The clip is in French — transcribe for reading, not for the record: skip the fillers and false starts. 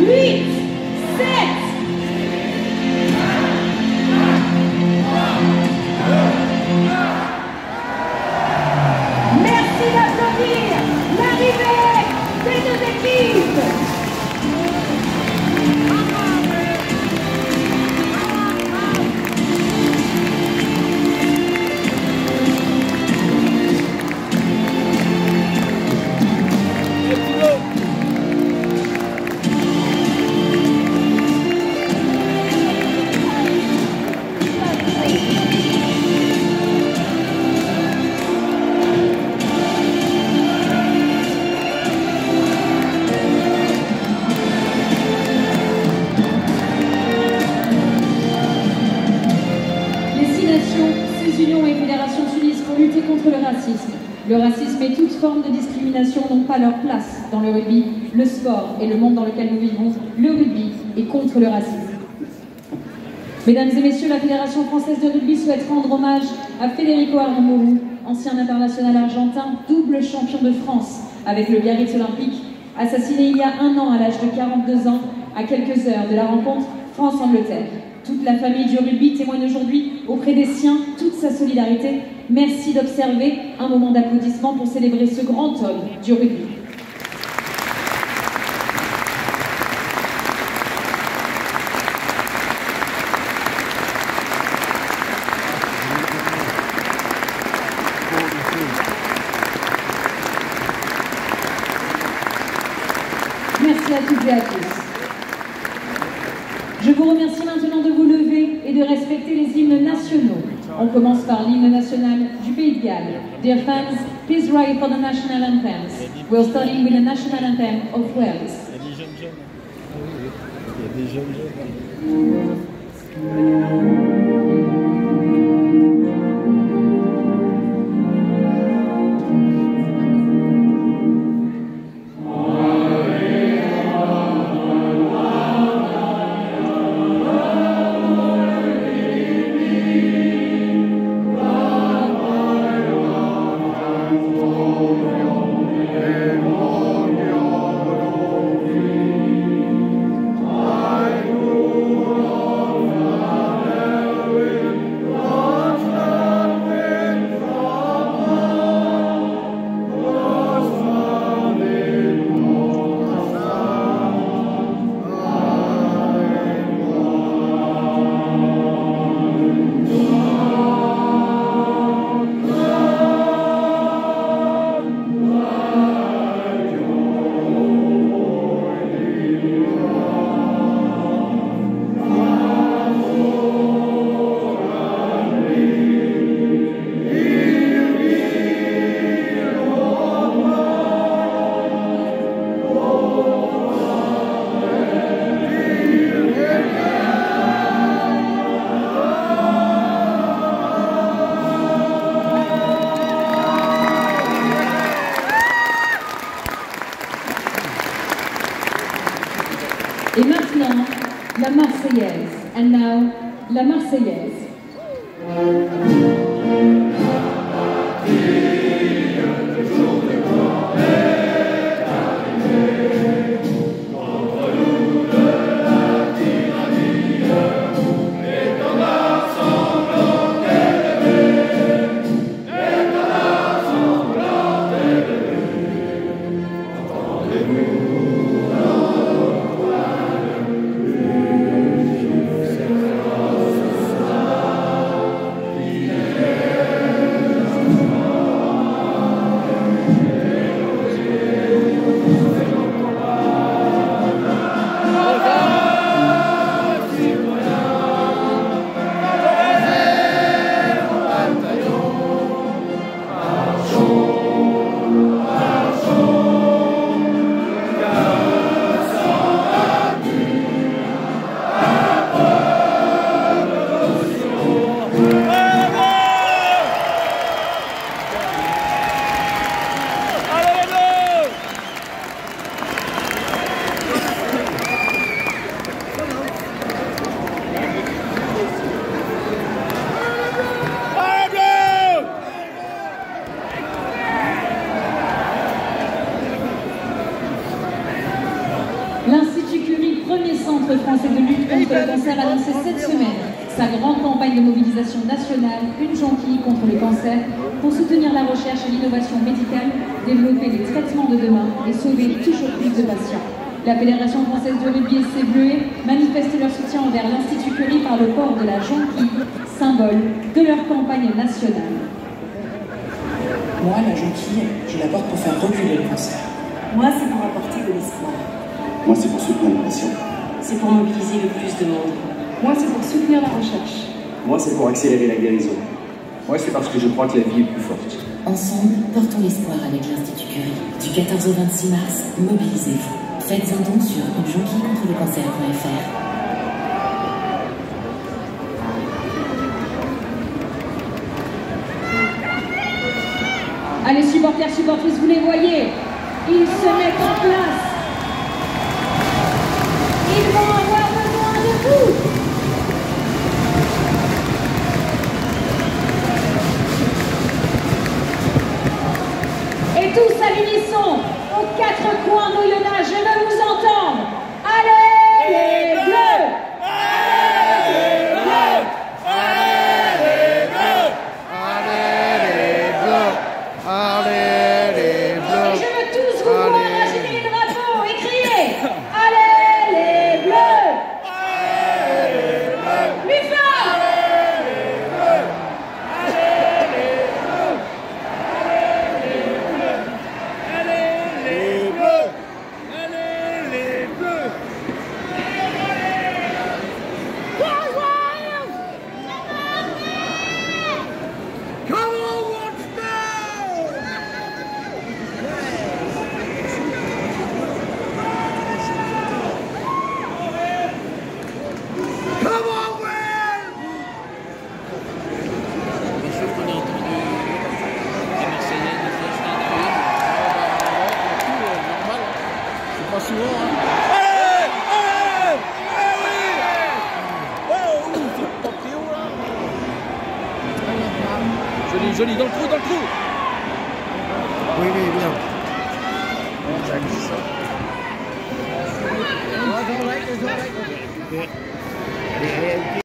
8, 7. Merci d'applaudir l'arrivée des deux équipes. Unions et fédérations s'unissent pour lutter contre le racisme. Le racisme et toute forme de discrimination n'ont pas leur place dans le rugby, le sport et le monde dans lequel nous vivons. Le rugby est contre le racisme. Mesdames et messieurs, la Fédération française de rugby souhaite rendre hommage à Federico Aramburu, ancien international argentin, double champion de France avec le Biarritz Olympique, assassiné il y a 1 an à l'âge de 42 ans, à quelques heures de la rencontre France-Angleterre. Toute la famille du rugby témoigne aujourd'hui auprès des siens toute sa solidarité. Merci d'observer un moment d'applaudissement pour célébrer ce grand homme du rugby. Merci à toutes et à tous. Je vous remercie maintenant de vous lever et de respecter les hymnes nationaux. On commence par l'hymne national du Pays de Galles. Dear fans, please rise for the national anthems. We're starting with the national anthem of Wales. Il y a des jeunes. Il y a des jeunes. Et maintenant, la Marseillaise. And now, la Marseillaise. premier centre français de lutte contre le cancer, a lancé cette semaine sa grande campagne de mobilisation nationale, Une jonquille contre le cancer, pour soutenir la recherche et l'innovation médicale, développer les traitements de demain et sauver toujours plus de patients. La Fédération française de rugby et ses Bleuets manifestent leur soutien envers l'Institut Curie par le port de la jonquille, symbole de leur campagne nationale. Moi, la jonquille, je la porte pour faire reculer le cancer. Moi, c'est pour apporter de l'espoir. Moi, c'est pour soutenir la passion. C'est pour mobiliser le plus de monde. Moi, c'est pour soutenir la recherche. Moi, c'est pour accélérer la guérison. Moi, c'est parce que je crois que la vie est plus forte. Ensemble, portons l'espoir avec l'Institut Curie. Du 14 au 26 mars, mobilisez-vous. Faites un don sur unejonquillecontreLecancer.fr. Allez, supporters, supportrices, vous les voyez, ils se mettent en place. Ils vont avoir besoin de vous. Et tous à l'unisson, aux quatre coins d'Oyonnax, je veux vous entendre. Allez les Bleus! Allez les Bleus! Allez les Bleus! Allez les Bleus! Et je veux tous vous voir agiter les drapeaux et crier. Allez les Bleus! Allez les Bleus! Plus fort! Allez les Bleus! Allez les Bleus! Allez les Bleus! Allez les Bleus! Come on, watch now! Come on, Will! Bien sûr qu'on a entendu la Marseillaise de Flash Normal, c'est pas souvent. Allez! Allez! Allez! Oh, c'est pas très haut là! Joli, joli, dans le trou, dans le trou! Oui, oui, bien. C'est ça.